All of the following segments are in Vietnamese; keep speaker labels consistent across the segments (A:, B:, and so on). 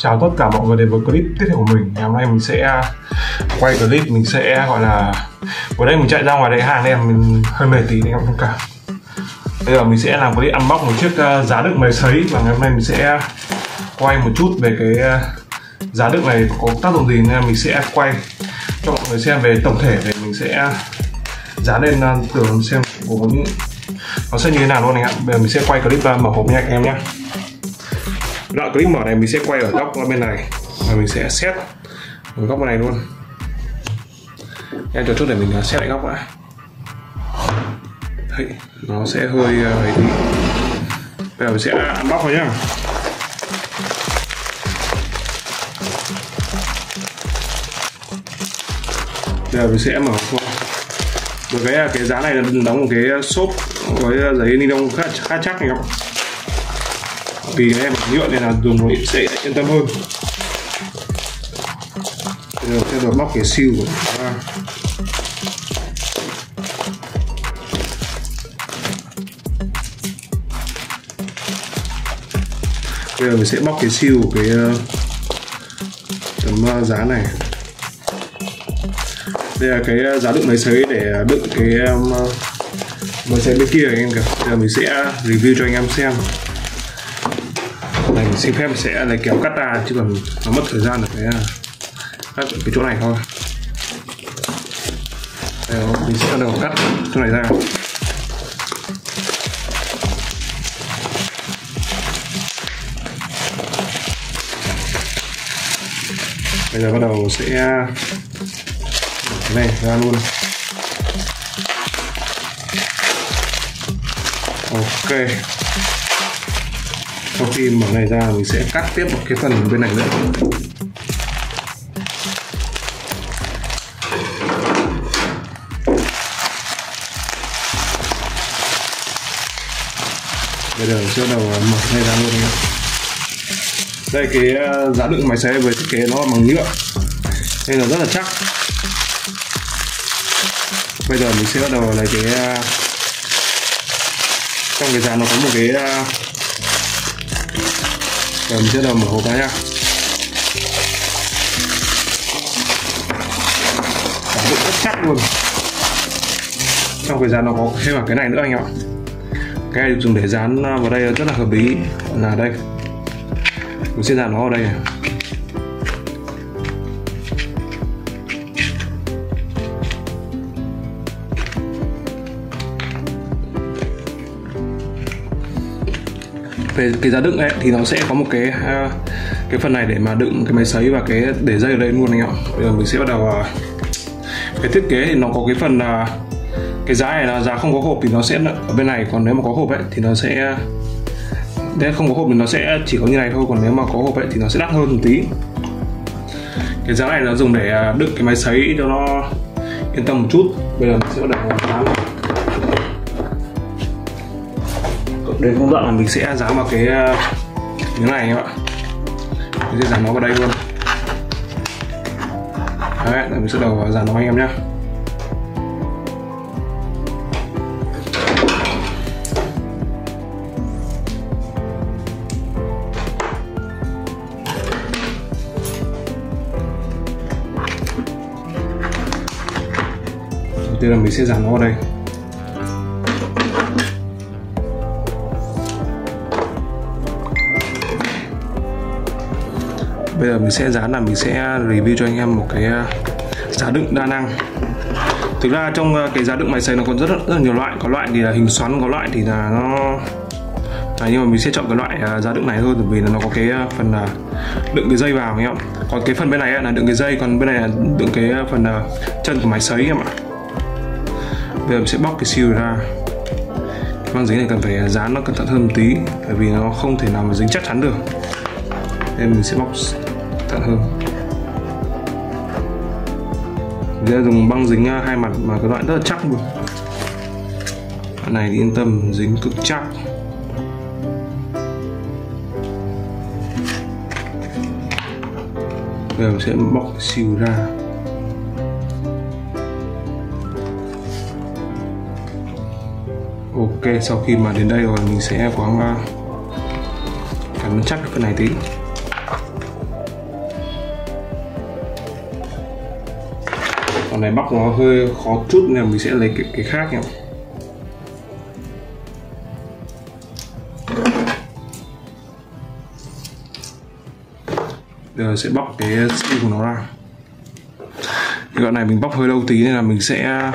A: Chào tất cả mọi người đến với clip tiếp theo của mình. Ngày hôm nay mình sẽ quay clip, mình sẽ gọi là vừa đây mình chạy ra ngoài lấy hàng nên mình hơi mệt tí nên không cả. Bây giờ mình sẽ làm clip unbox một chiếc giá đựng máy sấy, và ngày hôm nay mình sẽ quay một chút về cái giá đựng này có tác dụng gì, nên mình sẽ quay cho mọi người xem về tổng thể, về mình sẽ dán lên tường xem của những nó sẽ như thế nào luôn anh ạ. Bây giờ mình sẽ quay clip mở hộp nha các em nhé. Đoạn clip mở này mình sẽ quay ở góc bên này và mình sẽ set ở góc bên này luôn. Em chờ chút để mình set lại góc đã. Đấy, nó sẽ hơi ấy tí. Bây giờ mình sẽ unbox thôi nhá. Bây giờ mình sẽ mở thôi. Rồi cái giá này là đóng một cái xốp với giấy ni lông khá chắc này không? Vì cái này bằng nhựa nên là dùng nó sẽ yên tâm hơn. Bây giờ sẽ được bóc cái seal của nó ra. Bây giờ mình sẽ bóc cái seal của cái tấm giá này. Đây là cái giá đựng máy sấy để đựng cái máy sấy bên kia anh em kìa. Bây giờ mình sẽ review cho anh em xem. Này mình xin phép sẽ lấy kéo cắt ra, chứ còn nó mất thời gian được cái chỗ này thôi. Đây, mình sẽ bắt đầu cắt chỗ này ra. Bây giờ bắt đầu sẽ cái này ra luôn. Ok, sau khi mở này ra mình sẽ cắt tiếp một cái phần bên này nữa. Bây giờ sẽ đầu mở này ra luôn nha. Đây cái giá đựng máy sấy với thiết kế nó bằng nhựa nên là rất là chắc. Bây giờ mình sẽ bắt đầu lấy cái trong cái giá nó có một cái rồi mình sẽ đầu mở hộp ra nhá. Giá đựng rất chắc luôn. Trong cái giá nó có thêm cả cái này nữa anh ạ. Cái này dùng để dán vào đây rất là hợp lý, là đây mình sẽ dán nó ở đây này. Về cái giá đựng ấy thì nó sẽ có một cái phần này để mà đựng cái máy sấy và cái để dây ở đây luôn anh ạ. Bây giờ mình sẽ bắt đầu cái thiết kế thì nó có cái phần cái giá này là giá không có hộp thì nó sẽ ở bên này, còn nếu mà có hộp ấy thì nó sẽ không có hộp thì nó sẽ chỉ có như này thôi, còn nếu mà có hộp ấy thì nó sẽ đắt hơn một tí. Cái giá này là dùng để đựng cái máy sấy cho nó yên tâm một chút. Bây giờ mình sẽ bắt đầu dán. Đến công đoạn là mình sẽ dán vào cái miếng này các bạn. Mình sẽ dán nó vào đây luôn. Đấy, mình sẽ đầu dán nó anh em nhé. Đầu tiên là mình sẽ dán nó vào đây. Bây giờ mình sẽ dán là mình sẽ review cho anh em một cái giá đựng đa năng. Thực ra trong cái giá đựng máy sấy nó còn rất là nhiều loại. Có loại thì là hình xoắn, có loại thì là nó nhưng mà mình sẽ chọn cái loại giá đựng này hơn, bởi vì là nó có cái phần đựng cái dây vào anh em. Còn cái phần bên này là đựng cái dây, còn bên này là đựng cái phần chân của máy sấy em ạ. Bây giờ mình sẽ bóc cái seal ra. Cái băng dính này cần phải dán nó cẩn thận hơn một tí, bởi vì nó không thể nào mà dính chắc chắn được, nên mình sẽ bóc cẩn hơn. Mình sẽ dùng băng dính hai mặt mà cái loại rất là chắc luôn. Đoạn này thì yên tâm, dính cực chắc. Bây giờ mình sẽ bóc seal ra. Ok, sau khi mà đến đây rồi mình sẽ quáng cắn chắc cái phần này tí. Còn này bóc nó hơi khó chút nên mình sẽ lấy cái khác nhé. Giờ sẽ bóc cái xi của nó ra. Cái đoạn này mình bóc hơi lâu tí nên là mình sẽ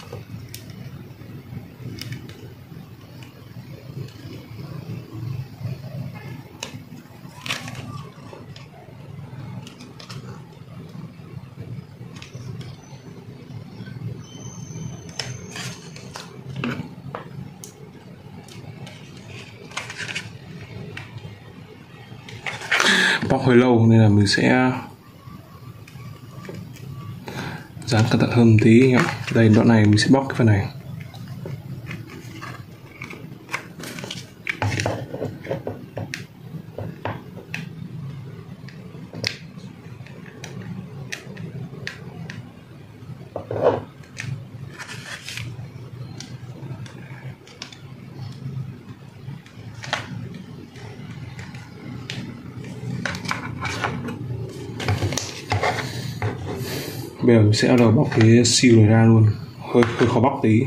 A: bóc hơi lâu nên là mình sẽ dán cẩn thận hơn một tí nhá. Đây, đoạn này mình sẽ bóc cái phần này. Bây giờ mình sẽ đầu bóc cái seal này ra luôn, hơi khó bóc tí.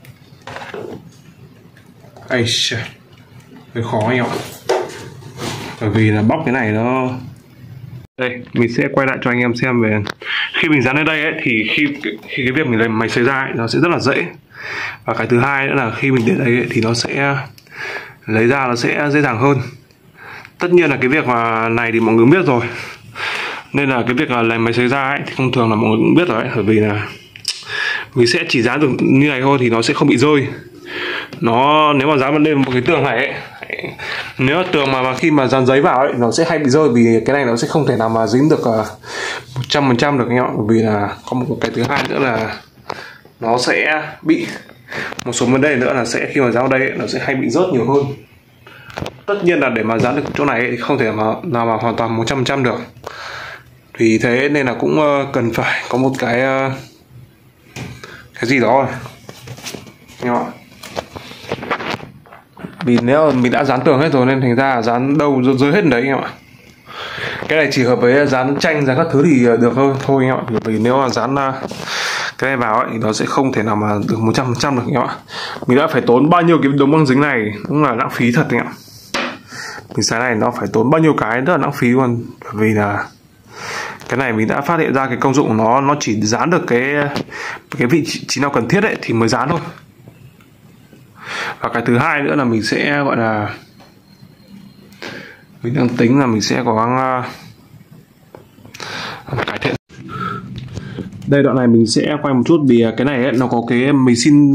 A: Ây chà, hơi khó anh ạ, bởi vì là bóc cái này nó. Đây, mình sẽ quay lại cho anh em xem về khi mình dán lên đây ấy, thì khi cái việc mình lấy máy xấy ra ấy, nó sẽ rất là dễ. Và cái thứ hai nữa là khi mình để đây ấy, thì nó sẽ lấy ra nó sẽ dễ dàng hơn. Tất nhiên là cái việc mà này thì mọi người biết rồi, nên là cái việc là lấy máy xấy ra ấy, thì thông thường là mọi người cũng biết rồi ấy, bởi vì là mình sẽ chỉ dán được như này thôi thì nó sẽ không bị rơi. Nó nếu mà dán vào lên một cái tường này ấy, nếu mà tường mà khi mà dán giấy vào ấy nó sẽ hay bị rơi, vì cái này nó sẽ không thể nào mà dính được 100% được anh em ạ. Bởi vì là có một cái thứ hai nữa là nó sẽ bị một số vấn đề nữa là sẽ khi mà dán vào đây ấy, nó sẽ hay bị rớt nhiều hơn. Tất nhiên là để mà dán được chỗ này ấy, thì không thể nào mà hoàn toàn 100% được. Vì thế nên là cũng cần phải có một cái gì đó anh em ạ. Vì nếu mà mình đã dán tường hết rồi nên thành ra dán đâu rơi hết đấy anh em ạ. Cái này chỉ hợp với dán tranh, dán các thứ thì được thôi anh em ạ. Vì nếu mà dán cái này vào ấy, thì nó sẽ không thể nào mà được 100% được anh em ạ. Mình đã phải tốn bao nhiêu cái đống băng dính này, cũng là lãng phí thật anh ạ. Mình xài này nó phải tốn bao nhiêu cái, rất là lãng phí luôn. Bởi vì là cái này mình đã phát hiện ra cái công dụng của nó chỉ dán được cái vị trí nào cần thiết ấy thì mới dán thôi. Và cái thứ hai nữa là mình sẽ gọi là mình đang tính là mình sẽ cố gắng cải thiện. Đây, đoạn này mình sẽ quay một chút vì cái này ấy, nó có cái mình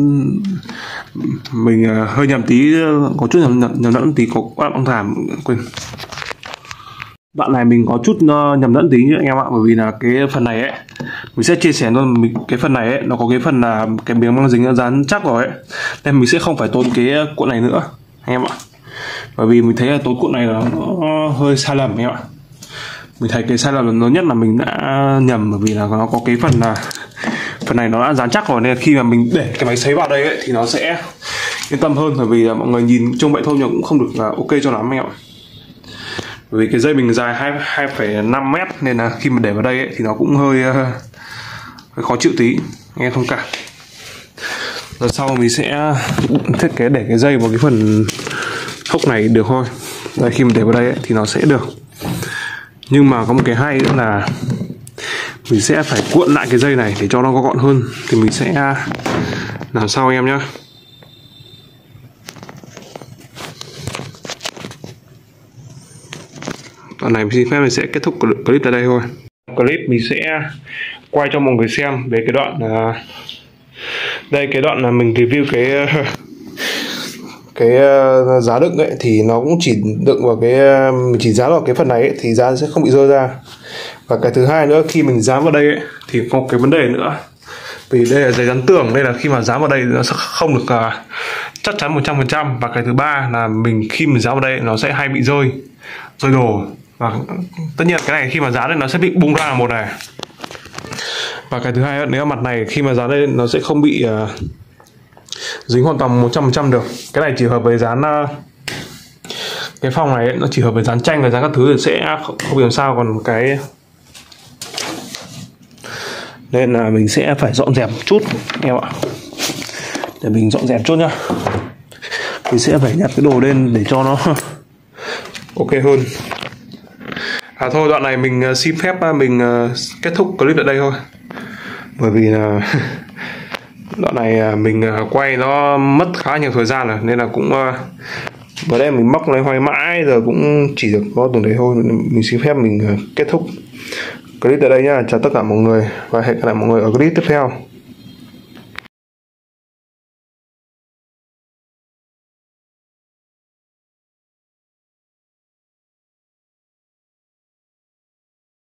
A: hơi nhầm tí, có chút nhầm lẫn tí, có băng thảm quên. Đoạn này mình có chút nhầm lẫn tí nhé anh em ạ, bởi vì là cái phần này ấy mình sẽ chia sẻ luôn, cái phần này ấy nó có cái phần là cái miếng băng dính dán chắc rồi ấy, nên mình sẽ không phải tốn cái cuộn này nữa anh em ạ. Bởi vì mình thấy là tốn cuộn này là nó hơi sai lầm anh em ạ. Mình thấy cái sai lầm lớn nhất là mình đã nhầm, bởi vì là nó có cái phần này nó đã dán chắc rồi, nên khi mà mình để cái máy sấy vào đây ấy, thì nó sẽ yên tâm hơn. Bởi vì là mọi người nhìn trông vậy thôi nhưng cũng không được ok cho lắm anh em ạ. Bởi vì cái dây mình dài 2,5 mét nên là khi mà để vào đây ấy, thì nó cũng hơi khó chịu tí, nghe thông cảm. Lần sau mình sẽ thiết kế để cái dây vào cái phần hốc này được thôi. Đây, khi mình để vào đây ấy, thì nó sẽ được. Nhưng mà có một cái hay nữa là mình sẽ phải cuộn lại cái dây này để cho nó có gọn hơn. Thì mình sẽ làm sau anh em nhé. Đoạn này mình xin phép mình sẽ kết thúc clip tại đây thôi. Clip mình sẽ quay cho mọi người xem về cái đoạn đây, cái đoạn là mình review cái giá đựng ấy, thì nó cũng chỉ đựng vào mình chỉ dán vào cái phần này ấy, thì giá sẽ không bị rơi ra. Và cái thứ hai nữa, khi mình dán vào đây ấy, thì có cái vấn đề nữa, vì đây là giấy dán tường nên là khi mà dán vào đây nó sẽ không được chắc chắn 100%. Và cái thứ ba là khi mình dán vào đây nó sẽ hay bị rơi đồ. Và tất nhiên cái này khi mà dán đây nó sẽ bị bung ra một này. Và cái thứ hai, nếu mặt này khi mà dán lên nó sẽ không bị dính hoàn toàn 100% được. Cái này chỉ hợp với dán cái phòng này ấy, nó chỉ hợp với dán tranh và dán các thứ thì sẽ không bị làm sao. Còn cái nên là mình sẽ phải dọn dẹp chút anh em ạ. Để mình dọn dẹp chút nhá. Mình sẽ phải nhặt cái đồ lên để cho nó ok hơn. Thôi đoạn này mình xin phép mình kết thúc clip ở đây thôi. Bởi vì là đoạn này mình quay nó mất khá nhiều thời gian rồi, nên là cũng vừa đây mình móc lấy hoài mãi giờ cũng chỉ được có từng đấy thôi. Mình xin phép mình kết thúc clip tại đây nhá. Chào tất cả mọi người và hẹn gặp lại mọi người ở clip tiếp theo.